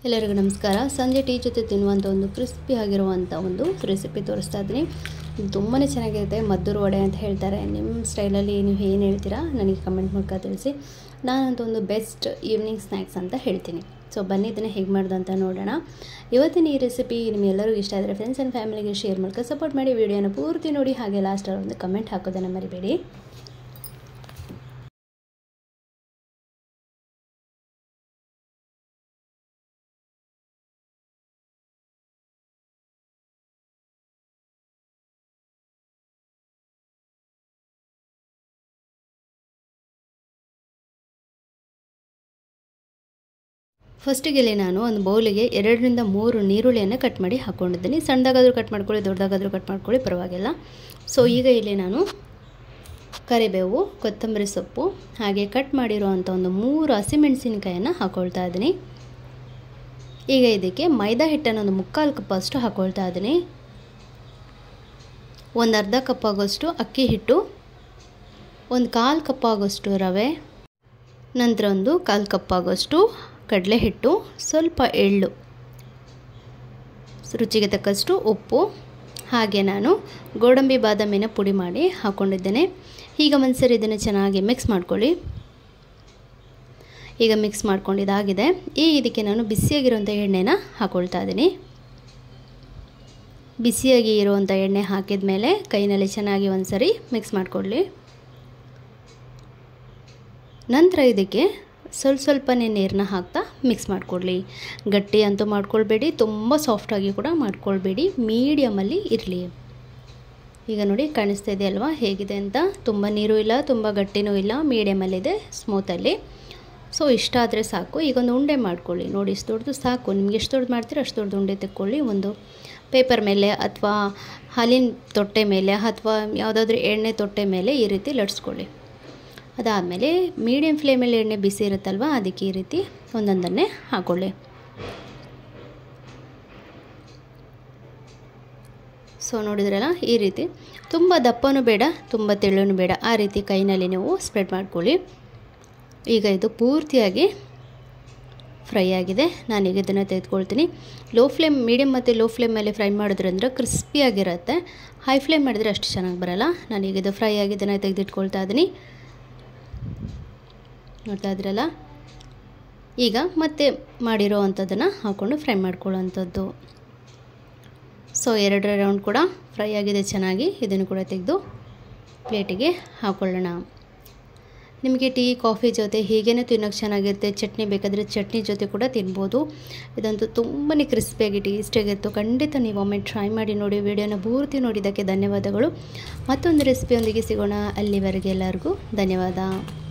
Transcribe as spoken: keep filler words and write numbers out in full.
ಎಲ್ಲರಿಗೂ ನಮಸ್ಕಾರ. ಸಂಜೆ ಟೀ ಜೊತೆ ತಿನ್ನುವಂಥ ಒಂದು ಕ್ರಿಸ್ಪಿ ಆಗಿರುವಂಥ ಒಂದು ರೆಸಿಪಿ ತೋರಿಸ್ತಾ ಇದ್ದೀನಿ. ತುಂಬಾ ಚೆನ್ನಾಗಿರುತ್ತೆ. ಮದ್ದೂರು ವಡೆ ಅಂತ ಹೇಳ್ತಾರೆ. ನಿಮ್ಮ ಸ್ಟೈಲಲ್ಲಿ ನೀವು ಏನು ಹೇಳ್ತೀರಾ ನನಗೆ ಕಮೆಂಟ್ ಮೂಲಕ ತಿಳಿಸಿ. ನಾನಂತೂ ಒಂದು ಬೆಸ್ಟ್ ಈವ್ನಿಂಗ್ ಸ್ನ್ಯಾಕ್ಸ್ ಅಂತ ಹೇಳ್ತೀನಿ. ಸೊ ಬನ್ನಿ ಇದನ್ನು ಹೇಗೆ ಮಾಡೋದು ಅಂತ ನೋಡೋಣ. ಇವತ್ತಿನ ಈ ರೆಸಿಪಿ ನಿಮ್ಮೆಲ್ಲರಿಗೂ ಇಷ್ಟ ಆದರೆ ಫ್ರೆಂಡ್ಸ್ ಆ್ಯಂಡ್ ಫ್ಯಾಮಿಲಿಗೆ ಶೇರ್ ಮೂಲಕ ಸಪೋರ್ಟ್ ಮಾಡಿ. ವಿಡಿಯೋನ ಪೂರ್ತಿ ನೋಡಿ, ಹಾಗೆ ಲಾಸ್ಟಲ್ಲಿ ಒಂದು ಕಮೆಂಟ್ ಹಾಕೋದನ್ನು ಮರಿಬೇಡಿ. ಫಸ್ಟಿಗೆ ನಾನು ಒಂದು ಬೌಲಿಗೆ ಎರಡರಿಂದ ಮೂರು ನೀರುಳ್ಳಿಯನ್ನು ಕಟ್ ಮಾಡಿ ಹಾಕ್ಕೊಂಡಿದ್ದೀನಿ. ಸಣ್ಣದಾಗಾದರೂ ಕಟ್ ಮಾಡ್ಕೊಳ್ಳಿ, ದೊಡ್ಡದಾಗಾದರೂ ಕಟ್ ಮಾಡ್ಕೊಳ್ಳಿ, ಪರವಾಗಿಲ್ಲ. ಸೊ ಈಗ ಇಲ್ಲಿ ನಾನು ಕರಿಬೇವು, ಕೊತ್ತಂಬರಿ ಸೊಪ್ಪು, ಹಾಗೆ ಕಟ್ ಮಾಡಿರುವಂಥ ಒಂದು ಮೂರು ಹಸಿಮೆಣಸಿನಕಾಯನ್ನು ಹಾಕ್ಕೊಳ್ತಾ ಇದ್ದೀನಿ. ಈಗ ಇದಕ್ಕೆ ಮೈದಾ ಹಿಟ್ಟನ್ನು ಒಂದು ಮುಕ್ಕಾಲು ಕಪ್ ಅಷ್ಟು ಹಾಕ್ಕೊಳ್ತಾ ಇದ್ದೀನಿ. ಒಂದು ಅರ್ಧ ಕಪ್ ಆಗೋಷ್ಟು ಅಕ್ಕಿ ಹಿಟ್ಟು, ಒಂದು ಕಾಲು ಕಪ್ ಆಗೋಷ್ಟು ರವೆ, ನಂತರ ಒಂದು ಕಾಲು ಕಪ್ ಆಗೋಷ್ಟು ಕಡಲೆ ಹಿಟ್ಟು, ಸ್ವಲ್ಪ ಎಳ್ಳು, ರುಚಿಗೆ ತಕ್ಕಷ್ಟು ಉಪ್ಪು, ಹಾಗೆ ನಾನು ಗೋಡಂಬಿ ಬಾದಾಮಿನ ಪುಡಿ ಮಾಡಿ ಹಾಕ್ಕೊಂಡಿದ್ದೇನೆ. ಈಗ ಒಂದ್ಸರಿ ಇದನ್ನು ಚೆನ್ನಾಗಿ ಮಿಕ್ಸ್ ಮಾಡ್ಕೊಳ್ಳಿ. ಈಗ ಮಿಕ್ಸ್ ಮಾಡ್ಕೊಂಡಿದ್ದಾಗಿದೆ. ಈ ಇದಕ್ಕೆ ನಾನು ಬಿಸಿಯಾಗಿರುವಂಥ ಎಣ್ಣೆನ ಹಾಕ್ಕೊಳ್ತಾ ಇದ್ದೀನಿ. ಬಿಸಿಯಾಗಿ ಇರುವಂಥ ಎಣ್ಣೆ ಹಾಕಿದ ಮೇಲೆ ಕೈನಲ್ಲಿ ಚೆನ್ನಾಗಿ ಒಂದ್ಸರಿ ಮಿಕ್ಸ್ ಮಾಡಿಕೊಳ್ಳಿ. ನಂತರ ಇದಕ್ಕೆ ಸ್ವಲ್ಪ ಸ್ವಲ್ಪನೇ ನೀರನ್ನ ಹಾಕ್ತಾ ಮಿಕ್ಸ್ ಮಾಡಿಕೊಡ್ಲಿ. ಗಟ್ಟಿ ಅಂತೂ ಮಾಡ್ಕೊಳ್ಬೇಡಿ, ತುಂಬ ಸಾಫ್ಟಾಗಿ ಕೂಡ ಮಾಡ್ಕೊಳ್ಬೇಡಿ, ಮೀಡಿಯಮಲ್ಲಿ ಇರಲಿ. ಈಗ ನೋಡಿ ಕಾಣಿಸ್ತಾ ಇದೆ ಅಲ್ವಾ ಹೇಗಿದೆ ಅಂತ. ತುಂಬ ನೀರು ಇಲ್ಲ, ತುಂಬ ಗಟ್ಟಿನೂ ಇಲ್ಲ, ಮೀಡಿಯಮಲ್ಲಿದೆ, ಸ್ಮೂತಲ್ಲಿ. ಸೊ ಇಷ್ಟ ಆದರೆ ಸಾಕು. ಈಗ ಒಂದು ಉಂಡೆ ಮಾಡ್ಕೊಳ್ಳಿ. ನೋಡಿ ಇಷ್ಟು ದೊಡ್ಡದು ಸಾಕು. ನಿಮ್ಗೆ ಎಷ್ಟು ದೊಡ್ಡದು ಮಾಡ್ತೀರೋ ಅಷ್ಟು ದೊಡ್ಡದು ಉಂಡೆ ತೆಕ್ಕೊಳ್ಳಿ. ಒಂದು ಪೇಪರ್ ಮೇಲೆ ಅಥವಾ ಹಾಲಿನ ತೊಟ್ಟೆ ಮೇಲೆ ಅಥವಾ ಯಾವುದಾದ್ರೂ ಎಣ್ಣೆ ತೊಟ್ಟೆ ಮೇಲೆ ಈ ರೀತಿ ಲಟ್ಸ್ಕೊಳ್ಳಿ. ಅದಾದಮೇಲೆ ಮೀಡಿಯಮ್ ಫ್ಲೇಮಲ್ಲಿ ಎಣ್ಣೆ ಬಿಸಿ ಇರುತ್ತಲ್ವ, ಅದಕ್ಕೆ ಈ ರೀತಿ ಒಂದೊಂದನ್ನೇ ಹಾಕ್ಕೊಳ್ಳಿ. ಸೊ ನೋಡಿದ್ರಲ್ಲ, ಈ ರೀತಿ ತುಂಬ ದಪ್ಪನೂ ಬೇಡ, ತುಂಬ ತೆಳ್ಳನೂ ಬೇಡ, ಆ ರೀತಿ ಕೈನಲ್ಲಿ ನೀವು ಸ್ಪ್ರೆಡ್ ಮಾಡ್ಕೊಳ್ಳಿ. ಈಗ ಇದು ಪೂರ್ತಿಯಾಗಿ ಫ್ರೈ ಆಗಿದೆ. ನಾನೀಗ ಇದನ್ನು ತೆಗೆದುಕೊಳ್ತೀನಿ. ಲೋ ಫ್ಲೇಮ್, ಮೀಡಿಯಮ್ ಮತ್ತು ಲೋ ಫ್ಲೇಮಲ್ಲಿ ಫ್ರೈ ಮಾಡಿದ್ರಂದ್ರೆ ಕ್ರಿಸ್ಪಿಯಾಗಿರುತ್ತೆ. ಹೈ ಫ್ಲೇಮ್ ಮಾಡಿದ್ರೆ ಅಷ್ಟು ಚೆನ್ನಾಗಿ ಬರೋಲ್ಲ. ನಾನೀಗ ಇದು ಫ್ರೈ ಆಗಿದ್ದನ್ನು ತೆಗೆದಿಟ್ಕೊಳ್ತಾ ಇದ್ದೀನಿ. ನೋಡ್ತಾ ಇದ್ರಲ್ಲ, ಈಗ ಮತ್ತೆ ಮಾಡಿರೋ ಅಂಥದ್ದನ್ನು ಹಾಕ್ಕೊಂಡು ಫ್ರೈ ಮಾಡ್ಕೊಳ್ಳೋವಂಥದ್ದು. ಸೊ ಎರಡರ ರೌಂಡ್ ಕೂಡ ಫ್ರೈ ಆಗಿದೆ ಚೆನ್ನಾಗಿ. ಇದನ್ನು ಕೂಡ ತೆಗೆದು ಪ್ಲೇಟಿಗೆ ಹಾಕ್ಕೊಳ್ಳೋಣ. ನಿಮಗೆ ಟೀ ಕಾಫಿ ಜೊತೆ ಹೀಗೇ ತಿನ್ನೋಕ್ಕೆ ಚೆನ್ನಾಗಿರುತ್ತೆ. ಚಟ್ನಿ ಬೇಕಾದರೆ ಚಟ್ನಿ ಜೊತೆ ಕೂಡ ತಿನ್ಬೋದು. ಇದಂತೂ ತುಂಬಾ ಕ್ರಿಸ್ಪಿಯಾಗಿ ಟೇಸ್ಟಿಯಾಗಿತ್ತು. ಖಂಡಿತ ನೀವು ಒಮ್ಮೆ ಟ್ರೈ ಮಾಡಿ ನೋಡಿ. ವಿಡಿಯೋನ ಪೂರ್ತಿ ನೋಡಿದ್ದಕ್ಕೆ ಧನ್ಯವಾದಗಳು. ಮತ್ತೊಂದು ರೆಸಿಪಿಯೊಂದಿಗೆ ಸಿಗೋಣ. ಅಲ್ಲಿವರೆಗೆ ಎಲ್ಲರಿಗೂ ಧನ್ಯವಾದ.